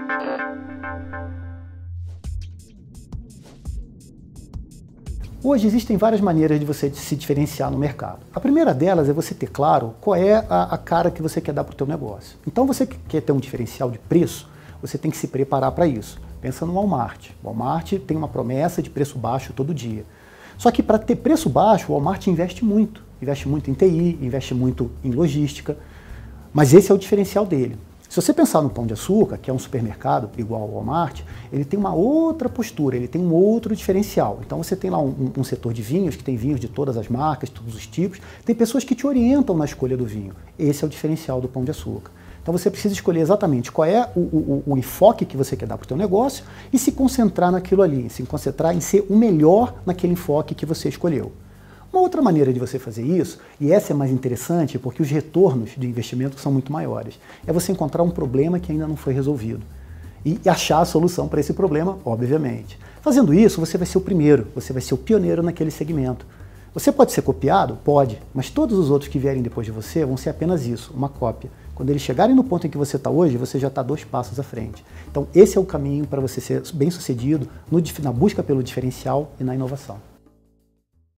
Hoje existem várias maneiras de você se diferenciar no mercado. A primeira delas é você ter claro qual é a cara que você quer dar para o teu negócio. Então você que quer ter um diferencial de preço, você tem que se preparar para isso. Pensa no Walmart. O Walmart tem uma promessa de preço baixo todo dia. Só que para ter preço baixo, o Walmart investe muito. Investe muito em TI, investe muito em logística. Mas esse é o diferencial dele. Se você pensar no Pão de Açúcar, que é um supermercado igual ao Walmart, ele tem uma outra postura, ele tem um outro diferencial. Então você tem lá um setor de vinhos, que tem vinhos de todas as marcas, todos os tipos. Tem pessoas que te orientam na escolha do vinho. Esse é o diferencial do Pão de Açúcar. Então você precisa escolher exatamente qual é o enfoque que você quer dar para o teu negócio e se concentrar naquilo ali, se concentrar em ser o melhor naquele enfoque que você escolheu. Uma outra maneira de você fazer isso, e essa é mais interessante porque os retornos de investimento são muito maiores, é você encontrar um problema que ainda não foi resolvido e achar a solução para esse problema, obviamente. Fazendo isso, você vai ser o primeiro, você vai ser o pioneiro naquele segmento. Você pode ser copiado? Pode, mas todos os outros que vierem depois de você vão ser apenas isso, uma cópia. Quando eles chegarem no ponto em que você está hoje, você já está 2 passos à frente. Então esse é o caminho para você ser bem-sucedido na busca pelo diferencial e na inovação.